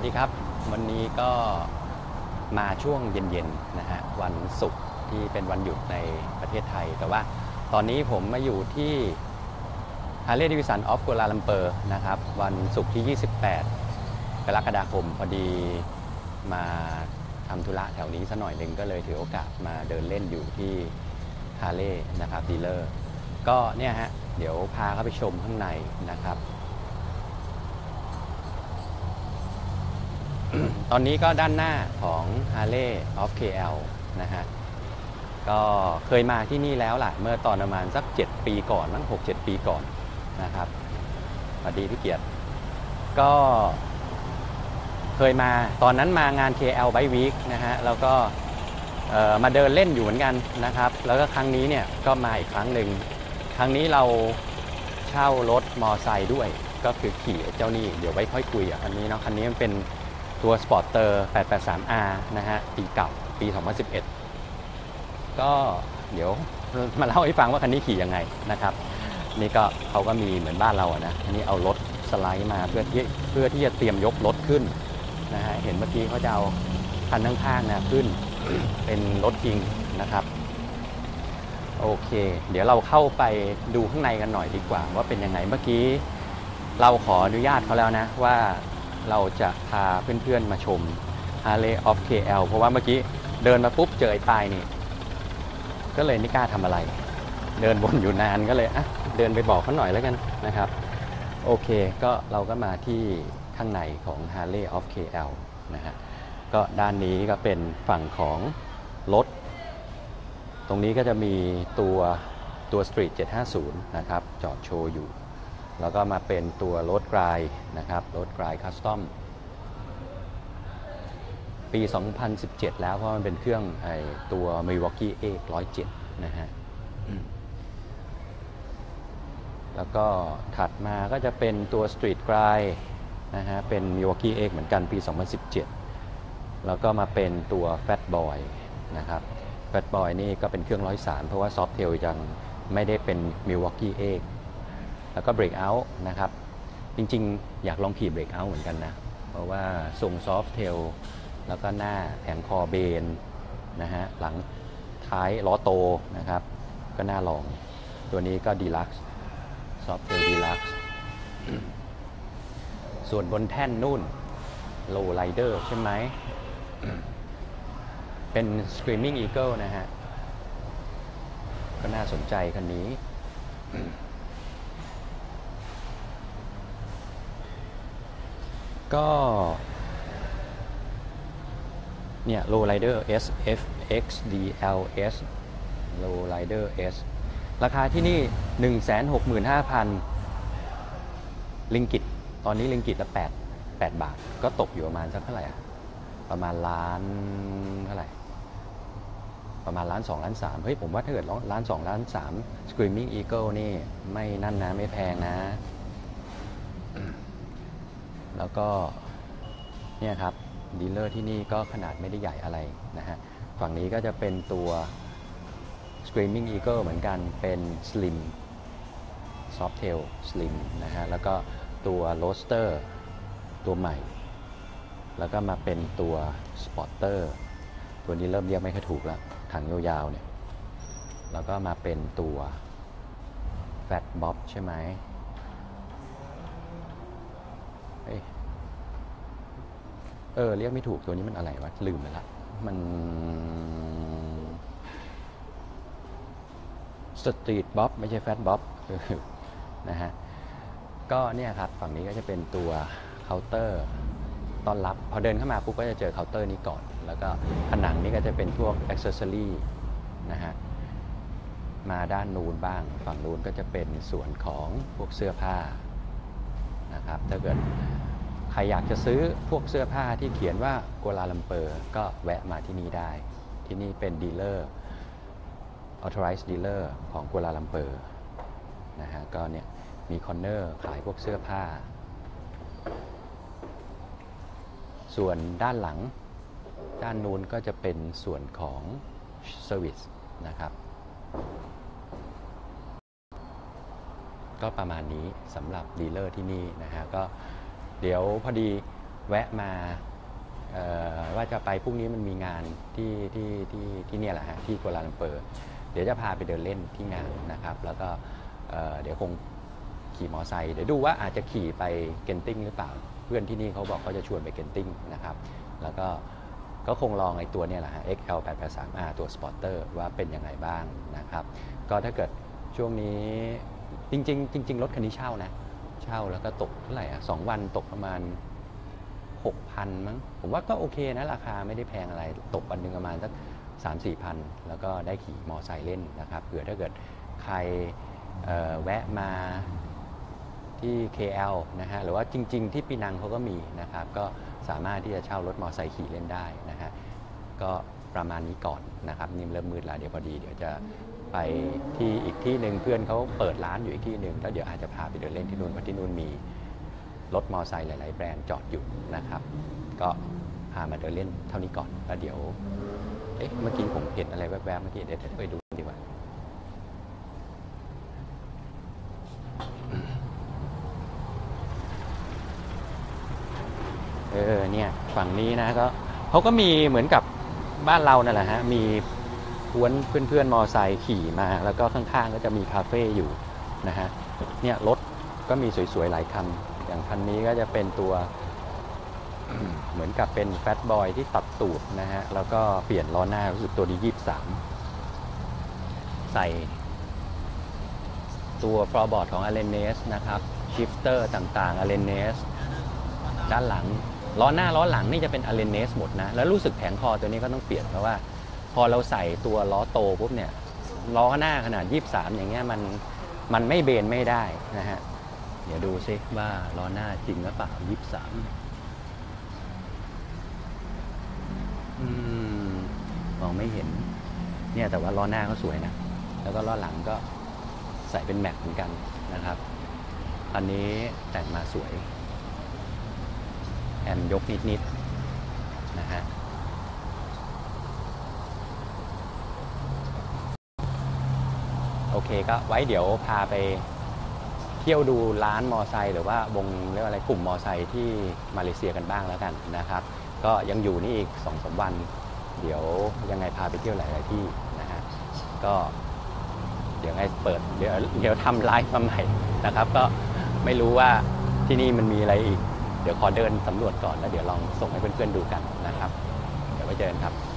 ดีครับวันนี้ก็มาช่วงเย็นๆนะฮะวันศุกร์ที่เป็นวันหยุดในประเทศไทยแต่ว่าตอนนี้ผมมาอยู่ที่ Harley Davidson of Kuala Lumpur นะครับวันศุกร์ที่ 28 กรกฎาคมพอดีมาทำธุระแถวนี้ซะหน่อยหนึ่งก็เลยถือโอกาสมาเดินเล่นอยู่ที่ Harley นะครับดีลเลอร์ก็เนี่ยฮะเดี๋ยวพาเข้าไปชมข้างในนะครับตอนนี้ก็ด้านหน้าของ Harley of KL นะฮะก็เคยมาที่นี่แล้วล่ะเมื่อตอนประมาณสัก7ปีก่อนมั้ง 6-7 ปีก่อนนะครับสวัสดีพี่เกียรติก็เคยมาตอนนั้นมางาน KL Bike Week นะฮะแล้วก็มาเดินเล่นอยู่เหมือนกันนะครับแล้วก็ครั้งนี้เนี่ยก็มาอีกครั้งหนึ่งครั้งนี้เราเช่ารถมอไซค์ด้วยก็คือขี่เจ้านี่เดี๋ยวไว้ค่อยคุยอ่ะคันนี้เนาะคันนี้มันเป็นตัว Sporter 883R นะฮะปีเก่าปี 2011 ก็เดี๋ยวมาเล่าให้ฟังว่าคันนี้ขี่ยังไงนะครับนี่ก็เขาก็มีเหมือนบ้านเราอะนะอันนี้เอารถสไลด์มาเพื่อที่จะเตรียมยกรถขึ้นนะฮะเห็นเมื่อกี้เขาจะเอาคันข้างๆนะขึ้นเป็นรถจริงนะครับโอเคเดี๋ยวเราเข้าไปดูข้างในกันหน่อยดีกว่าว่าเป็นยังไงเมื่อกี้เราขออนุญาตเขาแล้วนะว่าเราจะพาเพื่อนๆมาชม Harley of KL เพราะว่าเมื่อกี้เดินมาปุ๊บเจอไอ้ปายนี่ก็เลยไม่กล้าทำอะไรเดินวนอยู่นานก็เลยเดินไปบอกเขาหน่อยแล้วกันนะครับโอเคก็เราก็มาที่ข้างในของ Harley of KL นะฮะก็ด้านนี้ก็เป็นฝั่งของรถตรงนี้ก็จะมีตัว Street 750 นะครับจอดโชว์อยู่แล้วก็มาเป็นตัวรถกรายนะครับรถกรายคัสตอมปี 2017 แล้วเพราะมันเป็นเครื่องตัว Milwaukee X 107 นะฮะแล้วก็ถัดมาก็จะเป็นตัว Street Glide นะฮะเป็น Milwaukee X เหมือนกันปี 2017 แล้วก็มาเป็นตัว Fat Boy นะครับ Fat Boy นี่ก็เป็นเครื่อง 103 เพราะว่า Softail ยังไม่ได้เป็น Milwaukee X แล้วก็ Breakout นะครับจริงๆอยากลองขี่ Breakout เหมือนกันนะเพราะว่าทรง Softail แล้วก็หน้าแผงคอเบนนะฮะหลังท้ายล้อโตนะครับก็น่าลองตัวนี้ก็ Deluxe Softail Deluxe ส่วนบนแท่นนู่น Low Rider ใช่ไหมเป็น Screaming Eagle นะฮะก็น่าสนใจคันนี้ก็เนี่ย Low Rider SFX DLS Low Rider S ราคาที่นี่ 165,000 ลิงกิตตอนนี้ลิงกิตละ8 บาทก็ตกอยู่ประมาณสักเท่าไหร่ประมาณล้านเท่าไหร่ประมาณ1.2 ล้าน 3เฮ้ยผมว่าถ้าเกิด1.2 ล้าน 3 Screaming Eagle นี่ไม่นั่นนะไม่แพงนะแล้วก็เนี่ยครับดีลเลอร์ที่นี่ก็ขนาดไม่ได้ใหญ่อะไรนะฮะฝั่งนี้ก็จะเป็นตัว Screaming Eagle เหมือนกันเป็น Slim Softail Slim นะฮะแล้วก็ตัว Roadster ตัวใหม่แล้วก็มาเป็นตัว Sporter ตัวนี้เริ่มเรียกไม่ค่อยถูกแล้วถังยาวๆเนี่ยแล้วก็มาเป็นตัว Fat Bob ใช่ไหมเรียกไม่ถูกตัวนี้มันอะไรวะลืมไปละมันสตรีทบ๊อบไม่ใช่แฟตบ๊อบนะฮะก็เนี่ยครับฝั่งนี้ก็จะเป็นตัวเคาน์เตอร์ต้อนรับพอเดินเข้ามาปุ๊บก็จะเจอเคาน์เตอร์นี้ก่อนแล้วก็ผนังนี้ก็จะเป็นพวกอ็อกเซสซอรี่นะฮะมาด้านนู้นบ้างฝั่งนู้นก็จะเป็นส่วนของพวกเสื้อผ้านะครับถ้าเกิดใครอยากจะซื้อพวกเสื้อผ้าที่เขียนว่ากัวลาลัมเปอร์ก็แวะมาที่นี่ได้ที่นี่เป็นดีลเลอร์ authorized dealer ของกัวลาลัมเปอร์นะฮะก็เนี่ยมีคอนเนอร์ขายพวกเสื้อผ้าส่วนด้านหลังด้านนู้นก็จะเป็นส่วนของเซอร์วิสนะครับก็ประมาณนี้สำหรับดีลเลอร์ที่นี่นะฮะก็เดี๋ยวพอดีแวะมาว่าจะไปพรุ่งนี้มันมีงานที่เนี่ยแหละฮะที่กัวลาลัมเปอร์เดี๋ยวจะพาไปเดินเล่นที่งานนะครับแล้วก็เดี๋ยวคงขี่มอไซค์เดี๋ยวดูว่าอาจจะขี่ไปเกนติ้งหรือเปล่าเพื่อนที่นี่เขาบอกเขาจะชวนไปเกนติ้งนะครับแล้วก็คงลองไอ้ตัวเนี่ยแหละฮะ XL883R ตัว Sporter ว่าเป็นยังไงบ้างนะครับก็ถ้าเกิดช่วงนี้จริงรถคันนี้เช่านะเช่าแล้วก็ตกเท่าไหร่อ่ะ2 วันตกประมาณ 6,000 มั้งผมว่าก็โอเคนะราคาไม่ได้แพงอะไรตกวันหนึ่งประมาณสัก 3-4 พันแล้วก็ได้ขี่มอไซค์เล่นนะครับเผื่อถ้าเกิดใครแวะมาที่ KL นะฮะหรือว่าจริงๆที่ปีนังเขาก็มีนะครับก็สามารถที่จะเช่ารถมอไซค์ขี่เล่นได้นะฮะก็ประมาณนี้ก่อนนะครับนี่เริ่มมืดแล้วเดี๋ยวพอดีเดี๋ยวจะไปที่อีกที่หนึ่งเพื่อนเขาเปิดร้านอยู่อีกที่หนึ่งแล้วเดี๋ยวอาจจะพาไปเดินเล่นที่นู่นเพราะที่นู่นมีรถมอไซค์หลายๆแบรนด์จอดอยู่นะครับก็พามาเดินเล่นเท่านี้ก่อนแล้วเดี๋ยวเมื่อกี้ผมเห็นอะไรแวบๆเมื่อกี้เดี๋ยวไปดูดีกว่าเนี่ยฝั่งนี้นะก็เขาก็มีเหมือนกับบ้านเรานั่นแหละฮะมีเพื่อนมอไซค์ขี่มาแล้วก็ข้างๆก็จะมีคาเฟ่อยู่นะฮะเนี่ยรถก็มีสวยๆหลายคันอย่างคันนี้ก็จะเป็นตัวเหมือนกับเป็นแฟตบอยที่ตัดตูดนะฮะแล้วก็เปลี่ยนล้อหน้ารู้สึกตัวนี้23ใส่ตัวฟลอร์บอร์ดของ Allen-Ness นะครับชิฟเตอร์ต่างๆ Allen-Ness ด้านหลังล้อหน้าล้อหลังนี่จะเป็น Allen-Ness หมดนะแล้วรู้สึกแผงคอตัวนี้ก็ต้องเปลี่ยนเพราะว่าพอเราใส่ตัวล้อโตปุ๊บเนี่ยล้อหน้าขนาด23อย่างเงี้ยมันไม่เบนไม่ได้นะฮะเดี๋ยวดูซิว่าล้อหน้าจริงหรือเปล่า23มองไม่เห็นเนี่ยแต่ว่าล้อหน้าก็สวยนะแล้วก็ล้อหลังก็ใส่เป็นแม็กเหมือนกันนะครับอันนี้แต่งมาสวยแอมยกนิดๆนะฮะโอเคก็ไว้เดี๋ยวพาไปเที่ยวดูร้านมอไซค์หรือว่าวงเรียกว่าอะไรกลุ่มมอไซค์ที่มาเลเซียกันบ้างแล้วกันนะครับก็ยังอยู่นี่อีก 2-3 วันเดี๋ยวยังไงพาไปเที่ยวหลายๆที่นะฮะก็เดี๋ยวไงเปิดเดี๋ยวทำไลฟ์มาใหม่นะครับก็ไม่รู้ว่าที่นี่มันมีอะไรอีกเดี๋ยวขอเดินสำรวจก่อนแล้วเดี๋ยวลองส่งให้เพื่อนๆดูกันนะครับเดี๋ยวไว้เจอกันครับ